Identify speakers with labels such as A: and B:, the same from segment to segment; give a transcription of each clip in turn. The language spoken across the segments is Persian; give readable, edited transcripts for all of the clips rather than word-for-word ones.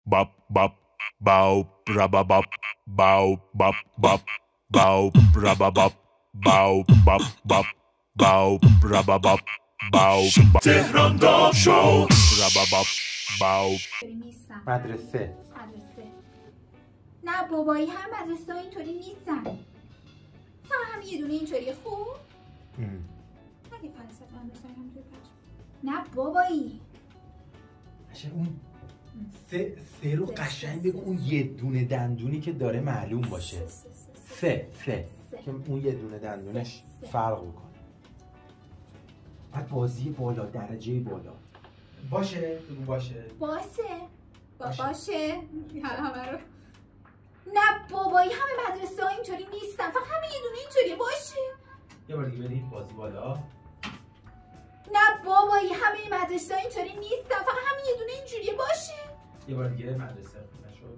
A: bop bop bow braba bop bow bop bop bow braba bop bow bop bop bow braba bop bow تهران داب شو braba bop bow
B: مدرسه.
C: نه بابایی هم مدرسه ها اینطوری نیستن. فقط هم یه دونه اینطوری خوب. اگه فلسفه مدرسه هم همینطوری پخش. نه بابایی.
B: قشنگ اون سه رو قشنگ بگو، اون یه دونه دندونی که داره معلوم باشه. سه که اون یه دونه دندونش فرق بکنه. بعد بازی بالا، درجه بالا باشه. بگو باشه.
C: باشه. همه رو. نه بابایی همه مدرسه ها اینطوری نیستن، فقط همه یه دونه اینطوری باشه.
B: یه بار دیگه بریم بازی بالا.
C: نه بابایی همه مدرسه ها اینطوری نیستن، فقط همه یه دونه اینجوری باشه.
B: یه بار دیگه مدرسه نشد.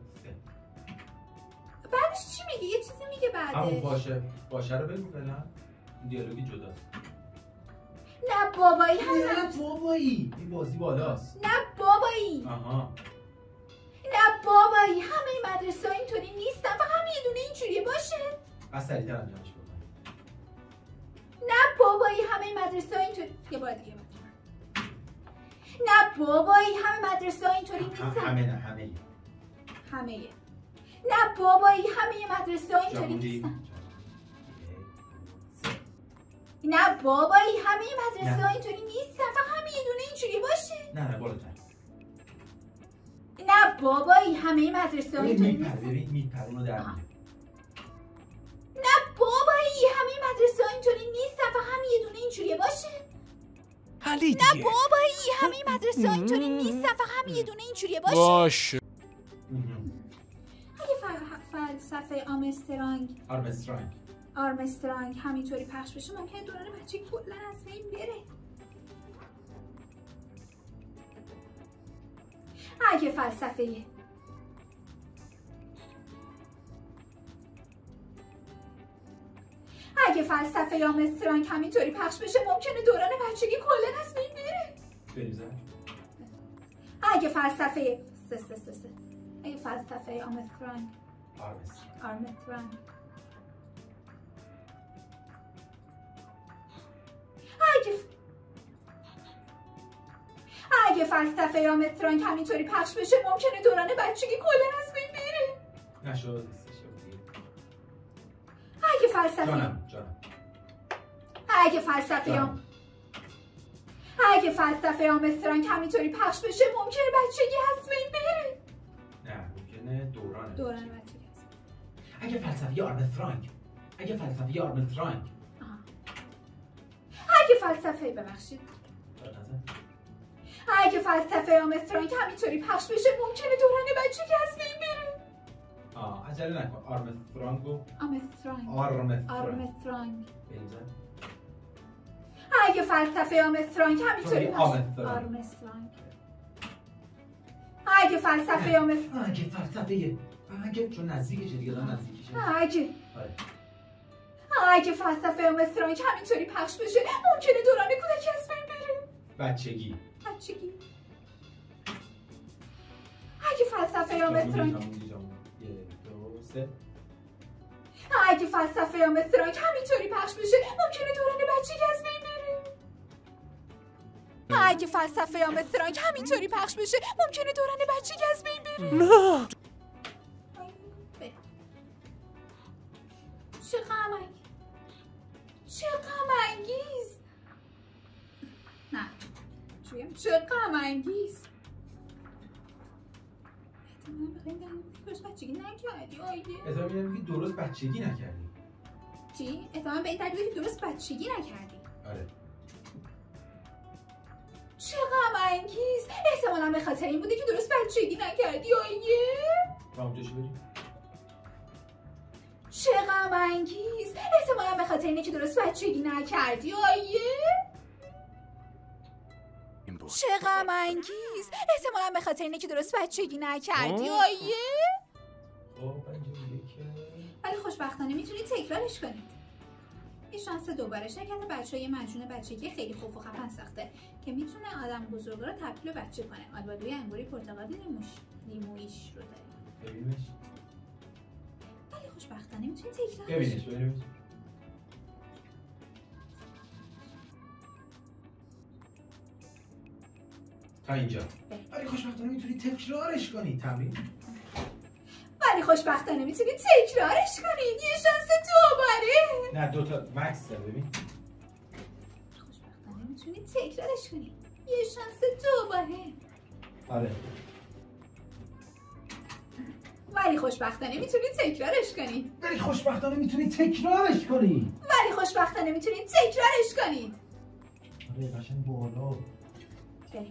C: بعدش چی میگه؟ یه چیزی میگه بعدش.
B: همون باشه رو بگو فعلا. دیالوگی جداست.
C: نه بابایی
B: این بازی بالاست.
C: نه بابایی.
B: آها.
C: نه بابایی همه مدرسه ها اینطوری نیستن، فقط همه یه دونه اینجوری باشه.
B: بس سریع‌تر انجامش بکن.
C: نه بابایی همه مدرسه ها اینطوری. یه بار دیگه نه بابایی همه مدرسه ها اینطوری نیستن. همه. نه بابایی همه مدرسه ها اینطوری نیستن. نه بابایی همه مدرسه ها اینطوری نیستن، فقط همه یه دونه اینجوری باشه.
B: نه بالاتر.
C: نه بابایی همه مدرسه ها اینطوری نیستن.
B: میپره اونو در میاره.
C: نه بابایی همه مدرسه ها اینطوری نیستن، فقط همه یه دونه اینجوری باشه. نه بابایی همه مدرسه ها اینطوری نیستن، فقط همه یه دونه اینجوری باشه. اگه فلسفه آرمسترانگ همینطوری پخش بشه ممکنه دوران بچه کلا از بین بره. اگه فلسفه آرمسترانگ همینطوری پخش بشه ممکنه دوران بچگی کلا از بین بره. اگه فلسفه آرمسترانگ اگه فلسفه آرمسترانگ همینطوری پخش بشه ممکنه دوران بچگی کلا از بین بره.
B: نشد.
C: اگه فلسفه آرمسترانگ همینطوری پخش بشه ممکنه بچگی از بین بره.
B: نه ممکنه دوران
C: بچگی از بین.
B: اگه فلسفه آرمسترانگ
C: اگه فلسفه آرمسترانگ همینطوری پخش بشه ممکنه دوران بچگی از بین بره.
B: عجله نکن. آرمسترانگ
C: اگه فلسفه آرمسترانگ همینطوری
B: چون نزدیکشه دیگه
C: اگه فلسفه آرمسترانگ همینطوری پخش بشه ممکنه دوران کودکی از بین بره.
B: بچگی.
C: اگه فلسفه آرمسترانگ همینطوری پخش بشه ممکنه دوران بچگی از بین بره. اگه فلسفه آرمسترانگ همینطوری پخش بشه ممکنه دوران بچگی از بین بره.
A: نه
C: چه غم انگیز. درست بچگی نکردی آیده.
B: احتمال میگی درست بچگی نکردی.
C: چی؟ احتمال به این ترتیبی درست بچگی نکردی.
B: آره.
C: چه غم انگیز. احتمالاً به خاطر این بوده که درست بچگی نکردی آیه.
B: اونجاش بریم.
C: چه غم انگیز. احتمالاً به خاطر اینه که درست بچگی نکردی آیه. چه غم انگیز. احتمالاً به خاطر اینه که درست بچگی نکردی آیه. ولی خوشبختانه میتونید تکرارش کنید. یه شانس دوباره. شرکت بچه‌ها یه مجموعه بچگی خیلی خوف و خفن ساخته که میتونه آدم بزرگا رو تبدیل به بچه کنه. آبادی انگوری پرتقالی لیمویی پیش رو داریم.
B: ببینش.
C: ولی خوشبختانه میتونی تکرارش
B: ببینش. تا اینجا. ولی خوشبختانه میتونی تکرارش کنی. تمرین.
C: ولی خوشبختانه میتونی تکرارش کنید. یه شانس دوباره.
B: نه دوتا مکس داره ببین.
C: خوشبختانه میتونی تکرارش کنید. یه شانس دوباره.
B: آره.
C: ولی خوشبختانه میتونی تکرارش کنید.
B: ولی خوشبختانه میتونی تکرارش کنی.
C: ولی خوشبختانه میتونی تکرارش کنید.
B: آره قشنگ بالا.
C: بریم.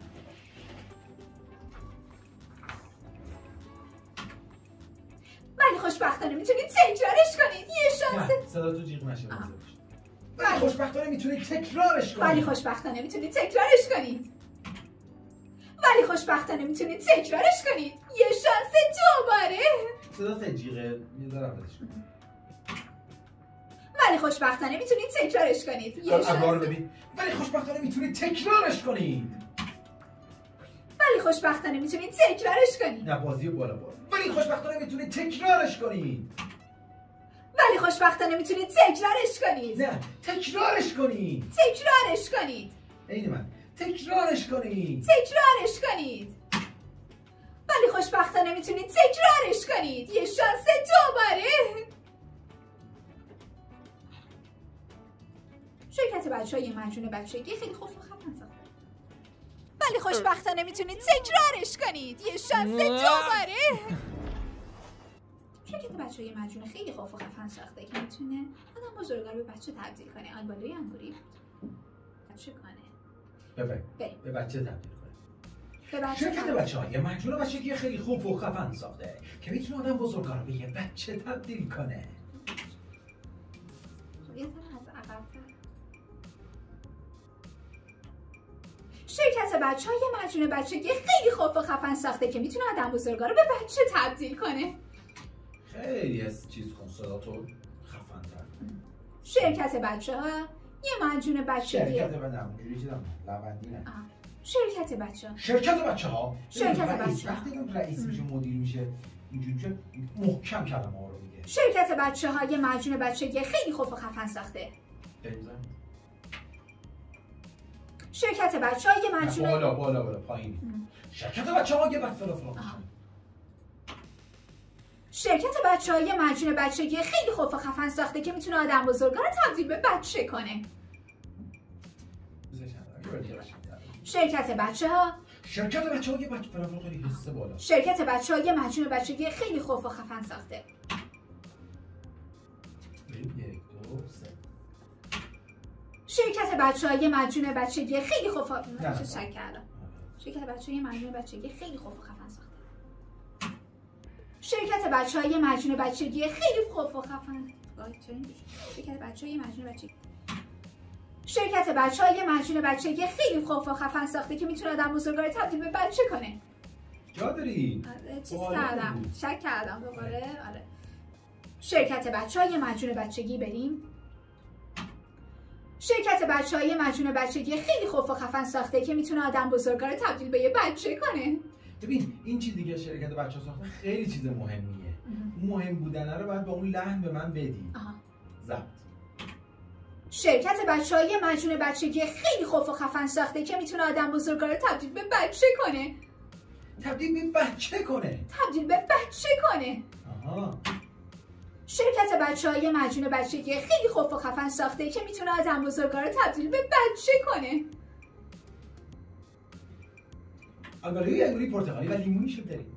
C: ولی خوشبختانه میتونید تکرارش کنید. یه شانس.
B: نه صدا تو جیغ نشه. ولی خوشبختانه میتونید تکرارش کنید.
C: ولی خوشبختانه میتونید تکرارش کنید. ولی خوشبختانه میتونید تکرارش کنید. یه شانس دوباره.
B: صدا تا جیغه میذارم ازش.
C: ولی خوشبختانه میتونید تکرارش کنید. یه شانس.
B: ببین. ولی خوشبختانه میتونید تکرارش کنید.
C: ولی خوشبختانه میتونید تکرارش کنید.
B: نه بازی بالا. ولی خوشبختانه میتونید تکرارش کنید.
C: ولی خوشبختانه میتونید تکرارش کنید.
B: نه تکرارش کنید.
C: تکرارش کنید.
B: عین من. تکرارش کنید.
C: تکرارش کنید. ولی خوشبختانه میتونید تکرارش کنید. یه شانس دوباره. شرکت بچه‌های مجنون بچگی خیلی خوب و خفن ساخته. ولی خوشبختانه میتونید تکرارش کنید. یه شانس دوباره. شرکت بچه‌های مجنون خیلی خوب و خفن ساخته که میتونه آدم بزرگا رو به بچه تبدیل کنه. آلبالوی انگوری بچه کنه.
B: به بچه تبدیل کنه. شرکت بچه‌های مجنون بچگی خیلی خوب و خفن ساخته که میتونه آدم بزرگا رو به یه بچه تبدیل کنه.
C: یه ذره از عقب‌تر. شرکت بچه‌های مجنون بچگی خیلی خوب و خفن ساخته که میتونه آدم بزرگا رو به بچه تبدیل کنه.
B: خیلی از چیز کن صدا تو خفن‌تر.
C: شرکت بچه‌ها یه مجنون بچگی.
B: شرکت بچه‌ها اونجوری چیزام لوندی نه.
C: شرکت بچه‌ها.
B: وقتی اون رئیس میشه مدیر میشه اینجوری میشه محکم کلمه‌ها رو میگه.
C: شرکت بچه‌ها یه مجنون بچگی خیلی خوب و خفن ساخته. شرکت بچه‌ها یه مجنون
B: بالا پایین. شرکت بچه‌ها یه فلان.
C: شرکت بچه‌های مجنون بچگی خیلی خوب و خفن ساخته که میتونه آدم بزرگا رو تبدیل به بچه کنه. شرکت بچه‌ها
B: یه فلان خیلی حسه بالا.
C: شرکت بچه‌ها یه مجنون بچگی خیلی خوب و خفن ساخته.
B: 1 2 3
C: شرکت بچه‌های مجنون بچگی خیلی خوب و شرکت بچه‌های مجنون بچگی خیلی خوب و خفن ساخته. شرکت بچه‌های مجنون بچگی خیلی خوب و خفن. شرکت بچه‌های مجنون بچگی خیلی خوب و خفن ساخته که میتونه آدم بزرگا رو تبدیل به بچه کنه.
B: جا داری؟
C: چیز کردم. شک کردم دوباره. آره. شرکت بچه‌های مجنون بچگی بریم. شرکت بچه‌های مجنون بچگی خیلی خوب و خفن ساخته که میتونه آدم بزرگا رو تبدیل به یه بچه کنه.
B: ببین این چیزی که شرکت بچه‌ها ساخته خیلی چیز مهمیه. مهم بودنه رو باید با اون لحن به من بدی. ضبط.
C: شرکت بچه‌های مجنون بچگی خیلی خوب و خفن ساخته که میتونه آدم بزرگا رو تبدیل به بچه کنه.
B: تبدیل به بچه کنه. آها.
C: شرکت بچه‌های مجنون بچگی خیلی خوب و خفن ساخته که میتونه آدم بزرگا رو تبدیل به بچه کنه.
B: آلبالوی انگوری پرتقالی و لیمونی شو داریم.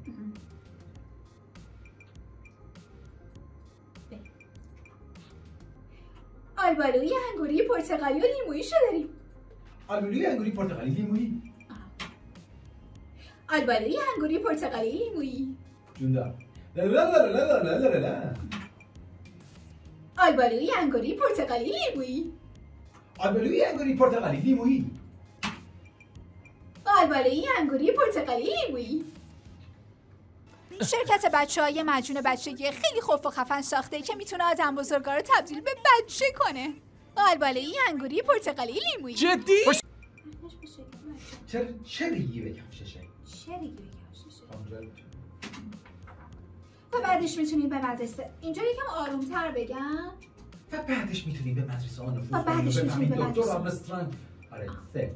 C: آلبالوی انگوری پرتقالی و لیمویی شو داریم.
B: آلبالوی انگوری پرتقالی لیمویی.
C: آلبالوی انگوری پرتقالی لیمویی.
B: جوندا. لا.
C: آلبالوی انگوری پرتقالی لیمویی.
B: آلبالوی انگوری پرتقالی لیمویی.
C: آلبالوی انگوری پرتقالی لیمویی. شرکت بچه‌های مجنون بچگی خیلی خوب و خفن ساخته که میتونه آدم بزرگا رو تبدیل به بچه کنه. آلبالوی انگوری پرتقالی لیمویی.
A: جدی؟
B: چه ریگی به کفششه؟
C: و بعدش میتونیم به مدرسه. اینجا یکم آرومتر بگم.
B: و بعدش میتونیم به مدرسه ها نفوذ
C: و بعدش میتونیم به
B: دکتر آرمسترانگ. آره 3.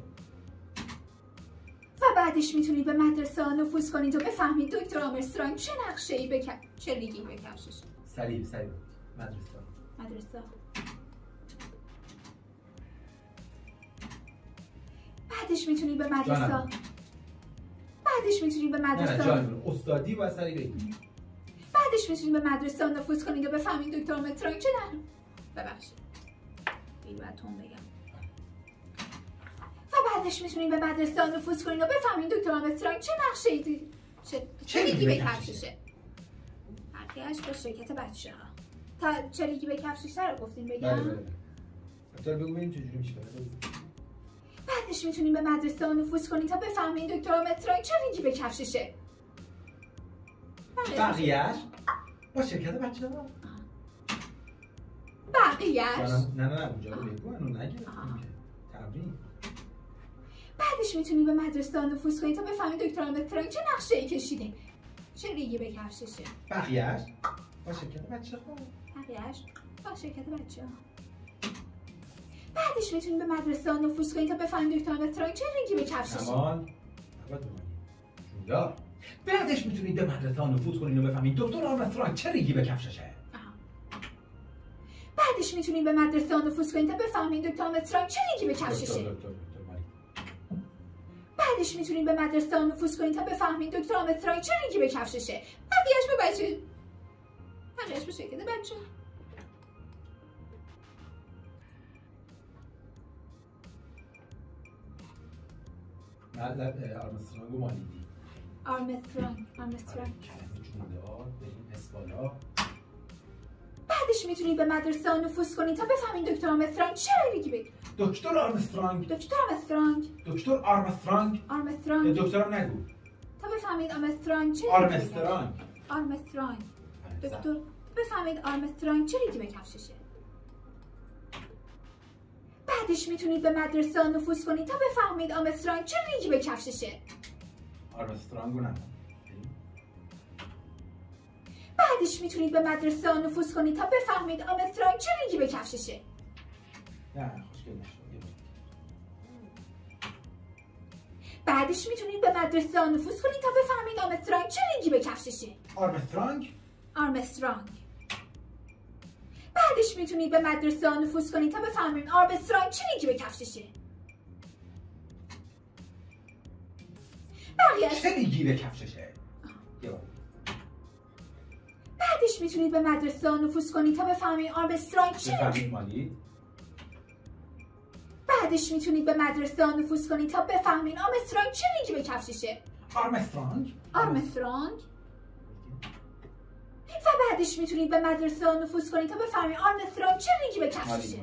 C: و بعدش میتونید به مدرسه ها نفوذ کنید و بفهمید دکتر آرمسترانگ چه نقشه‌ای چه ریگی به کفششه.
B: سریع
C: مدرسه. بعدش میتونید به مدرسه.
B: نه استادی و سریع بگید.
C: بعدش میتونید به مدرسه ها نفوذ کنید و بفهمید دکتر آرمسترانگ چه ببخشید. این باید تون بگم. و بعدش میتونید به مدرسه ها نفوذ کنید و بفهمید دکتر آرمسترانگ چه نقشه‌ای چه ریگی به کفششه. بقیه‌اش با شرکت بچه‌ها. تا چه ریگی به کفششه رو گفتیم بگم.
B: بله. بگو ببینیم چجوری میشه.
C: بعدش میتونید به مدرسه ها نفوذ کنید تا بفهمید دکتر آرمسترانگ چه ریگی به کفششه.
B: بقیه‌اش با شرکت بچه‌ها.
C: بقیه‌اش
B: نه اونجا رو بگو اونو نگید. تمرین.
C: بعدش میتونید به مدرسه ها نفوذ کنید تا بفهمید دکتر آرمسترانگ چه نقشه‌ای کشیده. چه ریگی به کفششه.
B: بقیه‌اش با شرکت بچه‌ها.
C: بعدش میتونید به مدرسه ها نفوذ کنید تا بفهمید دکتر آرمسترانگ چه ریگی به کفششه.
B: جویا. بعدش میتونید به مدرسه ها نفوذ کنید و بفهمید دکتر آرمسترانگ چه ریگی به کفششه.
C: بعدش میتونید به مدرسه ها نفوذ کنید تا بفهمید دکتر آرمسترانگ چه ریگی به کفششه. بعدش میتونید به مدرسه ها نفوذ کنید تا بفهمید دکتر آرمسترانگ چه ریگی به کفششه. بقیه‌اش به شرکت بچه.
B: آرمسترانگ و مالیدی.
C: آرمسترانگ.
B: کلمه جوندار به این اسبالا.
C: بعدش میتونید به مدرسه ها نفوذ کنید تا بفهمید دکتر آرمسترانگ چه ریگی به
B: دکتر آرمسترانگ.
C: دکتر آرمسترانگ.
B: دکترم نگو.
C: تا بفهمید آرمسترانگ چه آرمسترانگ. دکتر بفهمید آرمسترانگ چه ریگی به کفششه. بعدش میتونید به مدرسه ها نفوذ کنید تا بفهمید آرمسترانگ چه ریگی به کفششه.
B: آرمسترانگو نگو.
C: بعدش میتونید به مدرسه ها نفوذ کنید تا بفهمید آرمسترانگ چه ریگی به کفششه.
B: نه خوشگل نشد.
C: بعدش میتونید به مدرسه ها نفوذ کنید تا بفهمید آرمسترانگ چه ریگی به کفششه.
B: آرمسترانگ.
C: بعدش میتونید به مدرسه ها نفوذ کنید تا بفهمید آرمسترانگ چه ریگی به کفششه. بقیه‌اش
B: چه ریگی به کفششه.
C: بعدش میتونید به مدرسه ها نفوذ کنید تا بفهمید آرمسترانگ چه ریگی. بعدش میتونید به مدرسه ها نفوذ کنید تا بفهمید آرمسترانگ چه ریگی به کفششه. آرمسترانگ. و بعدش میتونید به مدرسه ها نفوذ کنید تا بفهمید آرمسترانگ چه ریگی به کفششه.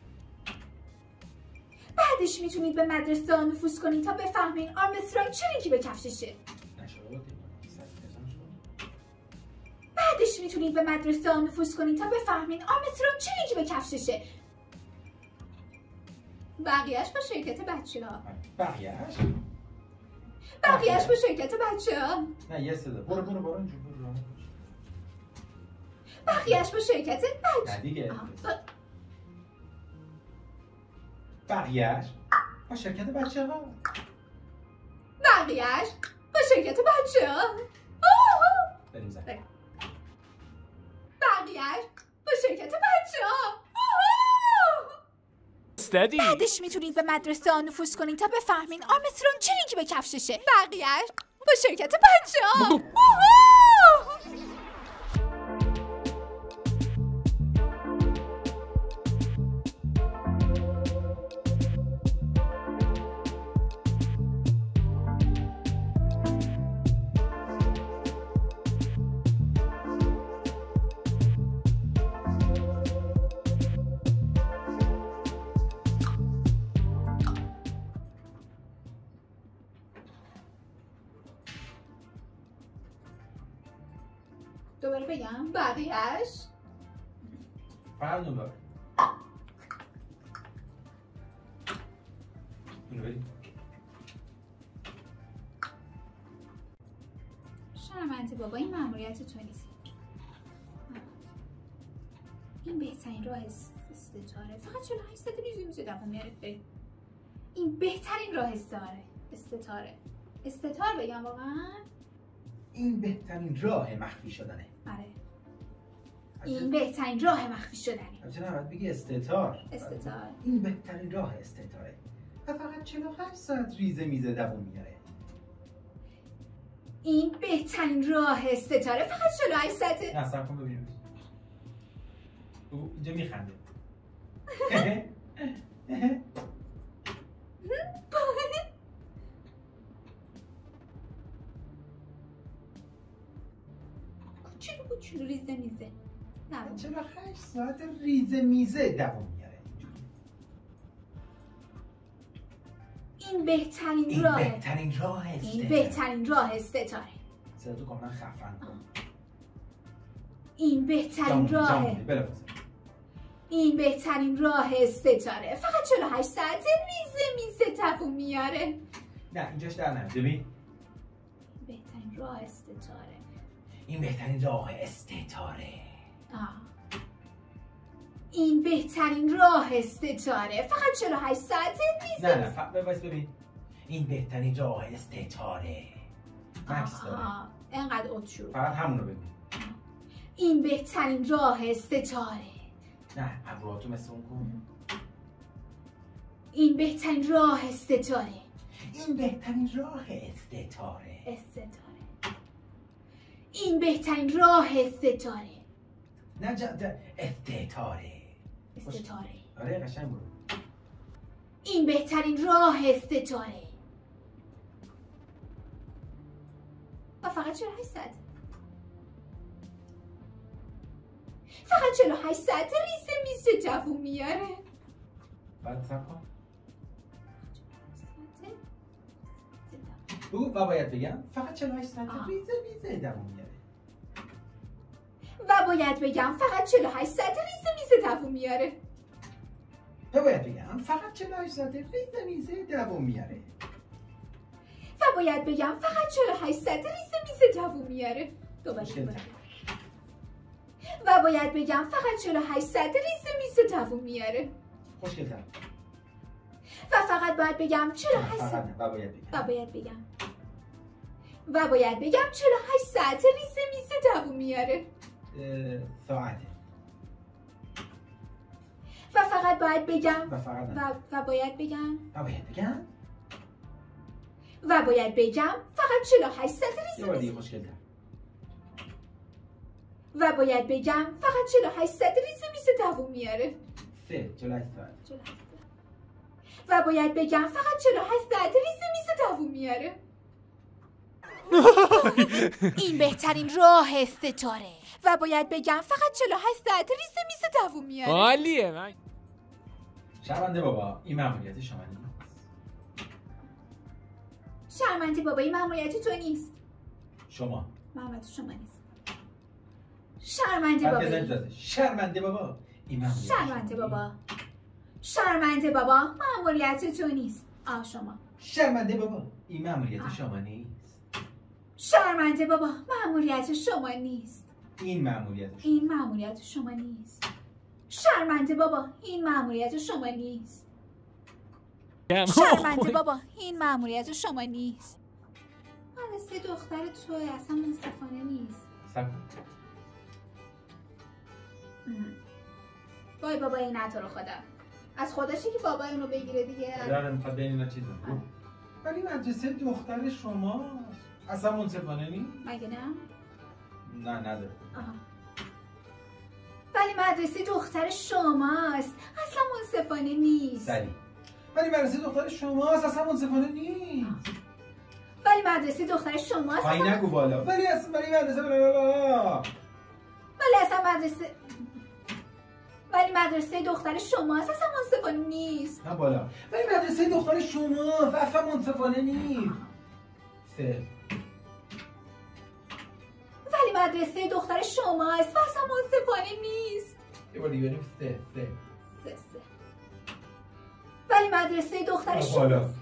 C: بعدش میتونید به مدرسه ها نفوذ کنید تا بفهمید آرمسترانگ چه ریگی به کفششه. بعدش میتونید به مدرسه ها نفوذ کنید تا بفهمید آرمسترانگ چه ریگی به کفششه. بقیه‌اش با شرکت بچه‌ها. بقیه‌اش با شرکت بچه‌ها.
B: نه یه صدا. برو اینجا.
C: بقیه‌اش با شرکت
B: نه دیگه. بقیه‌اش با شرکت بچه‌ها.
C: بقیه‌اش با شرکت بچه‌ها.
B: بریم زن.
C: بقیه‌اش با شرکت بچه‌ها. بعدش میتونید به مدرسه ها نفوذ کنید تا بفهمین آرمسترانگ چه ریگی به کفششه. بقیه‌اش با شرکت بچه‌ها. دوباره بگم بقیه‌اش
B: فرق نداره. اینو بریم.
C: شرمنده بابا این مأموریت تو نیست. این بهترین راه استتاره. فقط 48 ساعت ریزه میشه دوام میاره. این بهترین راه استتاره. استتار بگم واقعا؟
B: این بهترین راه مخفی شدنه.
C: آره. این بهترین راه مخفی شدنه.
B: چرا نباید بگی استتار؟ این بهترین راه استتاره. و فقط 48 ساعت ریزه میزه دوام میاره.
C: این بهترین راه استتاره. فقط 48 ساعته.
B: نه صبر کن ببینیم. او اینجا میخنده. کوچولو ریزه میزه. 48 ساعت ریزه میزه دوام میاره.
C: این بهترین راه.
B: این بهترین راه
C: استتاره.
B: صدا تو کاملا خفن کن.
C: این بهترین راه. این بهترین راه استتاره. فقط 48 ساعت ریزه میزه دوام میاره.
B: نه اینجاش در نمیاد. ببین.
C: بهترین راه استتاره.
B: این بهترین راه استتاره.
C: این بهترین راه استتاره. فقط 48 ساعت ریزه.
B: نه وایس ببین. این بهترین راه استتاره. مکس داره.
C: اینقدر اوت شروع.
B: فقط همونو بگو.
C: این بهترین راه استتاره.
B: نه ابروهاتو مثل اون کن.
C: این بهترین راه استتاره.
B: این بهترین راه استتاره.
C: این بهترین راه استتاره.
B: نه استتاره. آره قشنگ برو.
C: این بهترین راه استتاره. و فقط 48 ساعت. فقط 48 ساعت ریزه میزه دوام میاره.
B: بعد صبر کن. و باید بگم فقط 48 ساعت ریزه میزه دوام میاره.
C: و باید بگم فقط 48 ساعت ریزه میزه دوام میاره.
B: و باید بگم فقط 48 ساعت ریزه میزه دوام میاره.
C: و باید بگم فقط 48 ساعت ریزه میزه دوام میاره. دوباره. و باید بگم فقط 48 ساعت ریزه میزه دوام میاره.
B: خوشگل‌تر.
C: و فقط باید بگم 48 ساعت. و باید بگم 48 ساعت ریزه میزه دوام میاره.
B: ساعته.
C: و فقط باید بگم
B: و باید بگم
C: فقط 48 ساعت ریزه میزه.
B: خوشگل‌تر.
C: و باید بگم فقط 48 ساعت ریزه میزه دوام میاره.
B: 48 ساعت.
C: و باید بگم فقط 48 ساعت ریزه میزه دوام میاره. این بهترین راه استتاره. و باید بگم فقط 48 ساعت ریزه میزه دوام میاره.
D: عالیه. من
B: شرمنده بابا این مأموریت شما نیست.
C: شرمنده بابا این مأموریت تو نیست.
B: شما.
C: مأموریت شما نیست. شرمنده بابا.
B: شرمنده بابا این مأموریت.
C: شرمنده بابا مأموریت تو نیست. شما.
B: شرمنده بابا این مأموریت شما نیست.
C: شرمنده بابا مأموریت شما نیست.
B: این مأموریت
C: شما نیست. شرمنده بابا این مأموریت شما نیست. شرمنده بابا این مأموریت شما نیست. مدرسه دختر توی اصلا منصفانه نیست. وای بابا این تو رو خدا. از خودشه که بابا اونو بگیره دیگه.
B: داره میخواد بین اینا چیز بگو. ولی مدرسه دختر شما اصلا منصفانه نیست؟
C: مگه نه؟
B: نه نداره.
C: ولی مدرسه دختر شماست اصلا منصفانه نیست.
B: ولی مدرسه دختر شماست اصلا منصفانه نیست.
C: ولی مدرسه دختر شماست.
B: پایین نگو بالا. ولی
C: مدرسه دختر شماست اصلا منصفانه نیست.
B: نه بالا. ولی مدرسه دختر شماست اصلا منصفانه نیست.
C: ولی مدرسه دختر شماست اصلا منصفانه نیست.
B: یه بار دیگه بریم.
C: ولی مدرسه دختر شماست.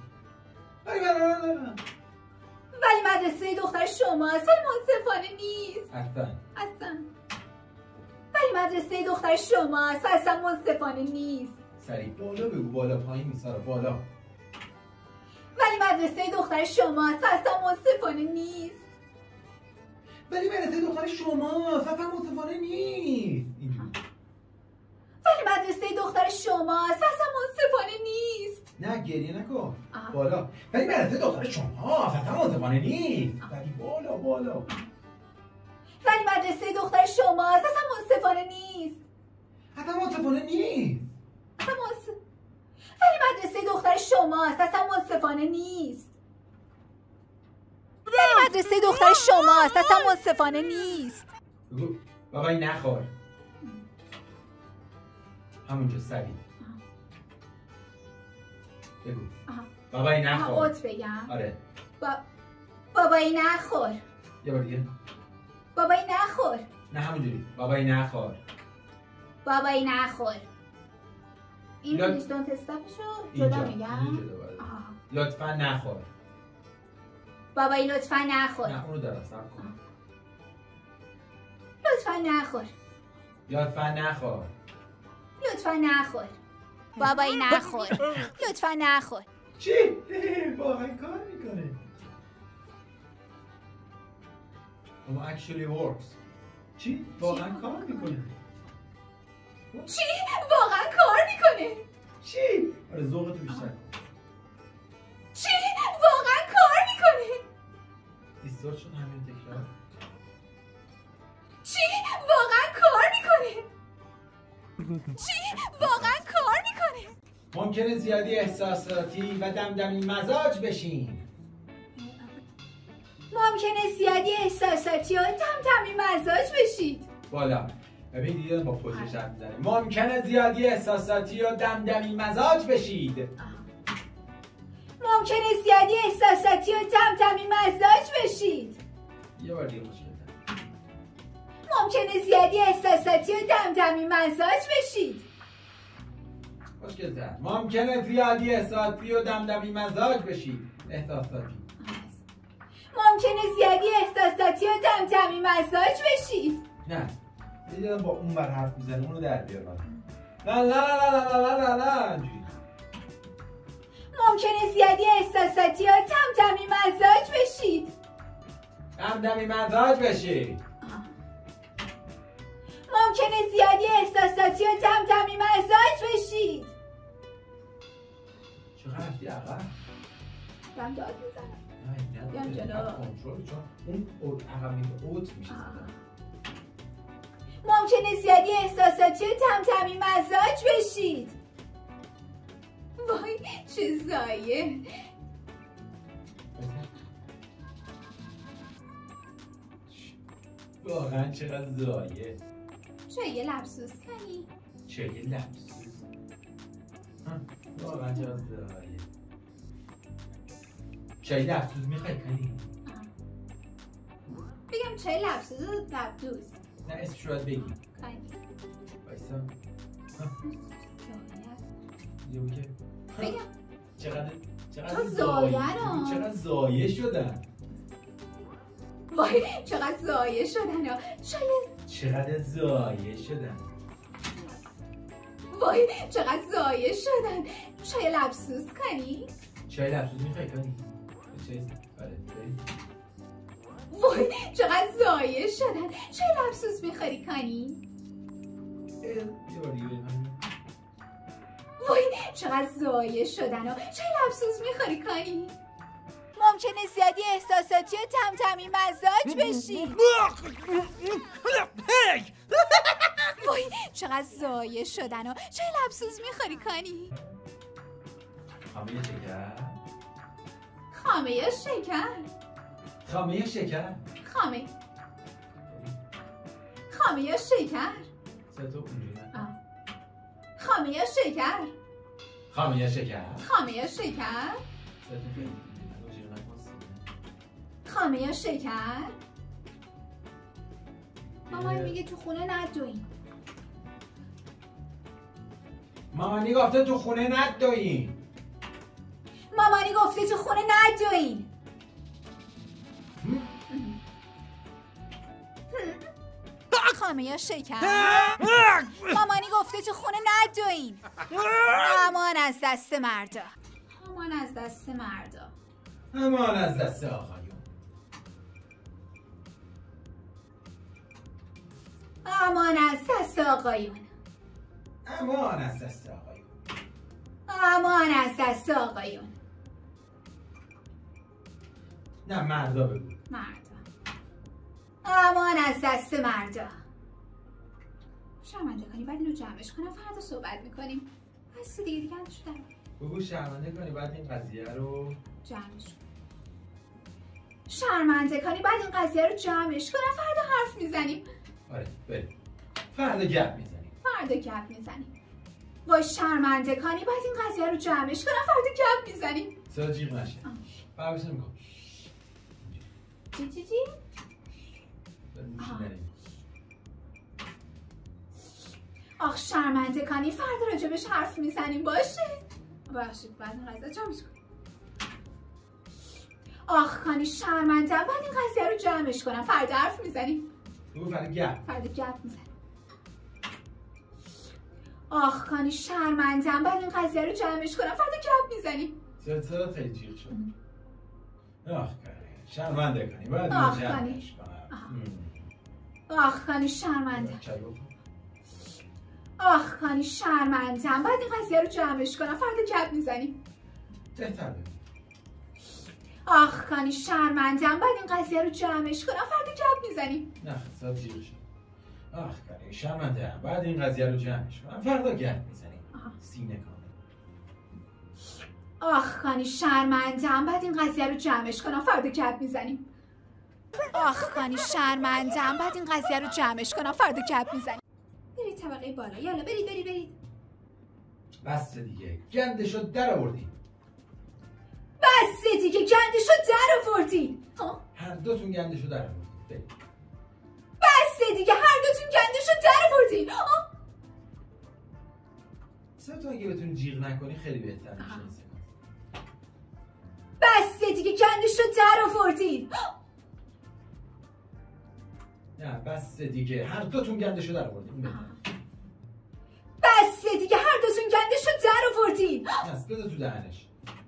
C: ولی مدرسه دختر شماست ولی منصفانه نیست.
B: اصلا.
C: ولی ولی مدرسه دختر شماست و اصلا منصفانه نیست.
B: سریع بالا بگو، بالا پایین نیست سارا، بالا.
C: ولی مدرسه دختر شماست و اصلا منصفانه نیست.
B: ولی مدرسه دختر شماست و اصلا منصفانه نیست.
C: ولی مدرسه دختر شماست و اصلا منصفانه نیست.
B: نه گریه نکن. بالا. ولی مدرسه دختر شماست و اصلا منصفانه نیست. ولی بالا بالا.
C: ولی مدرسه دختر شماست اصلا منصفانه نیست.
B: اصلا منصفانه نیست.
C: ولی مدرسه دختر شماست اصلا منصفانه نیست. ولی مدرسه دختر شماست اصلا منصفانه نیست.
B: بگو بابایی نخور. همونجا سریع بگو. بابایی نخور.
C: اوت بگم.
B: آره.
C: بابایی نخور.
B: یه بار دیگه.
C: بابایی نخور.
B: نه همونجوری. بابایی نخور.
C: بابایی نخور. این لیستون تستاپشو جدا میگم.
B: لطفا نخور.
C: بابایی لطفا نخور.
B: نه اونو دارم صبر کن.
C: لطفا نخور.
B: لطفا نخور.
C: لطفا نخور. بابایی نخور. لطفا نخور.
B: چی؟ واقعا کار میکنه. اما actually works. چی؟ واقعا کار میکنه.
C: چی؟ واقعا کار میکنه.
B: چی؟ آره ذوقتو بیشتر کن.
C: چی؟ واقعا کار میکنه.
B: ایستاد شد همین تکرار.
C: چی؟ واقعا کار میکنه. چی؟ واقعا کار میکنه.
B: ممکنه زیادی احساساتی و دمدمی مزاج بشین.
C: ممکنه زیادی احساساتی و دمدمی مزاج بشید.
B: بالا. ببین دیگه با پوزش حرف میزنه. ممکنه زیادی احساساتی و دمدمی مزاج بشید.
C: ممکنه زیادی احساساتی و دمدمی مزاج بشید.
B: یه بار دیگه خوشگل.
C: ممکنه زیادی احساساتی و دمدمی مزاج بشید.
B: خوشگل‌تر. ممکنه زیادی احساساتی و دمدمی مزاج بشید. احساساتی.
C: ممکنه زیادی احساساتی و دمدمی مزاج بشید.
B: نه. دیدم با اون بر حرف میزنه اونو در بیار. نه نه نه نه نه نه نه.
C: ممکنه زیادی احساساتی و دمدمی مزاج بشید.
B: دمدمی مزاج بشید.
C: ممکنه زیادی احساساتی و دمدمی مزاج بشید.
B: چقدر رفتی عقب؟
C: دم داد میزنم.
B: بیام جلو. کنترل چون اون عقب میگه اوت میشه.
C: ممکنه زیادی احساساتی و دمدمی مزاج بشید. وای چه زایه.
B: واقعا چقدر زایه.
C: چه یه لبسوس کنی؟
B: چه یه لبسوس؟ واقعا چقدر زایه. چه یه لبسوس میخوای کنی؟
C: بگم چه لبسوس و لبدوس؟
B: نه اسمش رو باید بگی.
C: کنی
B: بایستا. یه بگه
C: بگم
B: چقدر زایه رو چقدر زایه شدن.
C: وای چقدر زایه شدن.
B: چقدر زایه شدن.
C: وای چقدر زایه شدن. چای لبسوس کنی؟
B: چای لبسوس میخوای کنی؟
C: وای چقدر زایه شدن. چای لبسوس میخوری کنی؟
B: یه بار دیگه بگم.
C: وای چقدر زایه شدن و چای لبسوس میخوری کنی؟ ممکنه زیادی احساساتی و دمدمی مزاج بشی. وای چقدر زایه شدن و چای لبسوس میخوری کنی؟
B: خامه شکر.
C: خامه یا شکر؟
B: خامه شکر.
C: خامه یا شکر؟
B: سه تا اونجوری.
C: خامه یا شکر؟
B: خامه یا شکر.
C: خامه یا شکر؟ خامه یا شکر؟ مامان میگه تو خونه ندوین.
B: مامانی گفته تو خونه ندوین.
C: مامانی گفته تو خونه ندوین. خامه یا شکم؟ مامانی گفته تو خونه ندوین. امان از دست مردا. امان از دست مردا.
B: امان از دست آقایون.
C: امان از دست آقایون.
B: امان از دست آقایون.
C: امان از دست آقایون.
B: نه مردا بگو.
C: مردا. امان از دست مردا. شرمنده کنی بعد اینو جمعش کنم، فردا صحبت میکنیم. بس دیگه اندشو در
B: بگو شرمنده کنی بعد این قضیه رو
C: جمعش کنم. شرمنده کنی بعد این قضیه رو جمعش کنم، فردا حرف میزنیم.
B: آره بریم فردا گپ میزنیم.
C: فردا گپ میزنیم. وای شرمنده کنی بعد این قضیه رو جمعش کنم، فردا گپ میزنیم.
B: صدا جیغ نشه. فراموش نمی‌کن.
C: چی؟ آخ شرمنده کنی فردا راجبش حرف میزنیم باشه. باشید بعد این قضیه جمعش کنیم. آخ کنی شرمنده بعد این قضیه رو جمعش کنم، فردا حرف میزنیم.
B: بگو فردا
C: گپ میزنیم. آخ کنی شرمنده بعد این قضیه رو جمعش کنم، فردا گپ میزنیم.
B: صدا خیلی جیغ شد. آخ شرمنده کنی بعد
C: آخ
B: اینو
C: کنی.
B: جمعش کنم.
C: آخ کنی شرمنده. آخ کنی شرمنده بعد این قضیه رو جمعش کنم، فردا گپ میزنیم.
B: بهتر بگو.
C: آخ کنی شرمنده بعد این قضیه رو جمعش کنم، فردا گپ میزنیم.
B: نه صدا جیغ شد. آخ کنی شرمنده بعد این قضیه رو جمعش کنم، فردا گپ میزنیم. سینه کامل.
C: آخ کنی شرمنده بعد این قضیه رو جمعش کنم، فردا گپ میزنیم. آخ کنی شرمنده بعد این قضیه رو جمعش کنم، فردا گپ میزنیم. برید طبقه بالا، یالا برید.
B: بس دیگه گندشو در آوردین.
C: بس دیگه گندشو در آوردین.
B: هر دوتون گندشو در آوردین.
C: بس دیگه هر دوتون گندشو در آوردین.
B: تو اگه بتونی جیغ نکنی خیلی بهتر میشه.
C: بس دیگه گندشو در آوردین.
B: نه بس دیگه هر دوتون گندشو در آوردین.
C: بس دیگه هر دوتون گندشو در آوردین.
B: بس بده تو دهنش.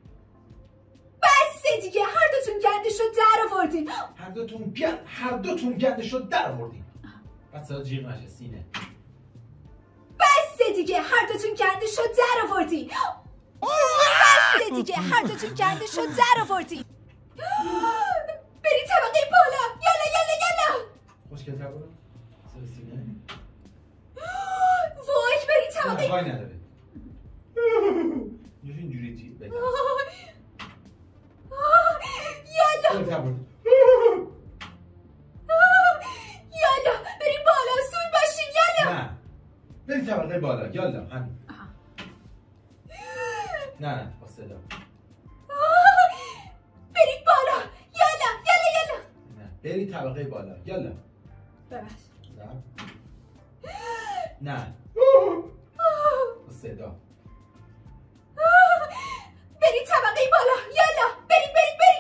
C: بس دیگه هر دوتون گندشو در آوردین.
B: هر دوتون گندشو در آوردین. بس صدا جیغ نشه سینه.
C: بس دیگه هر دوتون گندشو در آوردین. بس دیگه هر دوتون گندشو در آوردین. برید طبقه بالا، یالا.
B: خوشگل‌تر برو. صدا سینه.
C: وای برید طبقه.
B: وای نداره. یه اینجوری جیغ بزن.
C: یالا. یالا بریم بالا، زود باشین یالا.
B: نه برید طبقه بالا، یالا همین. نه با صدا.
C: برید بالا، یالا.
B: نه برید طبقه بالا، یالا.
C: ببخش.
B: نه با صدا.
C: برید طبقه بالا، یالا. برید.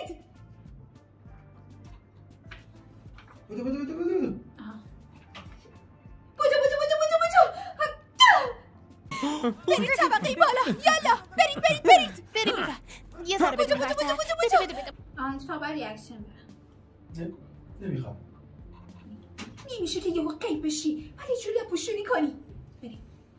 B: بودو.
C: بودو. برید طبقه بالا، یالا. برید.
D: یه ذره بدیم بده.
C: اتفاقا ریاکشن برم.
B: نمیخوام.
C: نمیشه که یهو غیب بشی بعد یه جوری لپوشونی کنی. بریم.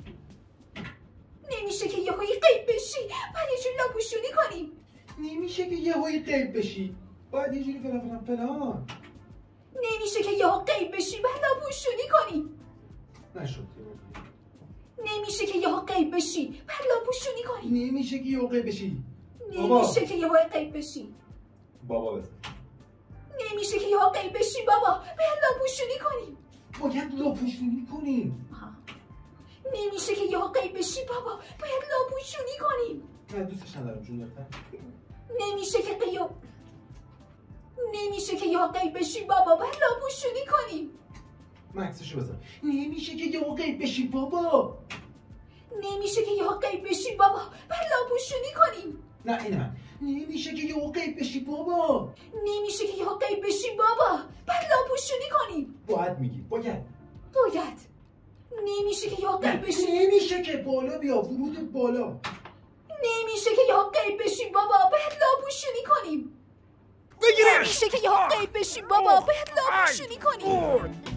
C: نمیشه که یهو غیب بشی بعد یه جوری لپوشونی کنی.
B: نمیشه که یهو غیب بشی بعد یه جوری فلان.
C: نمیشه که یهو غیب بشی بعد لپوشونی کنی.
B: نشد.
C: نمیشه که یهو غیب بشی بعد لپوشونی کنی.
B: نمیشه که یهو غیب بشی.
C: نمیشه که یهو غیب بشی.
B: بابا بس.
C: نمیشه که یهو غیب بشی بابا، باید لاپوشونی کنیم.
B: باید لاپوشونی کنیم.
C: نمیشه که یهو غیب بشی بابا، باید لاپوشونی کنیم.
B: نه دوستش ندارم جون دختر.
C: نمیشه که یهو غیب بشی بابا، باید لاپوشونی کنیم.
B: مکسشو بزن. نمیشه که یهو غیب بشی بابا.
C: نمیشه که یهو غیب بشی بابا، باید لاپوشونی کنیم.
B: نه این هم. نمیشه که یهو غیب بشی بابا.
C: نمیشه که یهو غیب بشی بابا، باید لاپوشونی کنیم.
B: باید میگی. باید.
C: باید نمیشه که یا غیب بشی.
E: نمیشه که بالا بیا، ورود بالا.
C: نمیشه که یا غیب بشی بابا، باید لابوشونی کنیم.
A: بگیرش.
C: نمیشه که یا غیب بشی بابا، باید لابوشونی کنیم.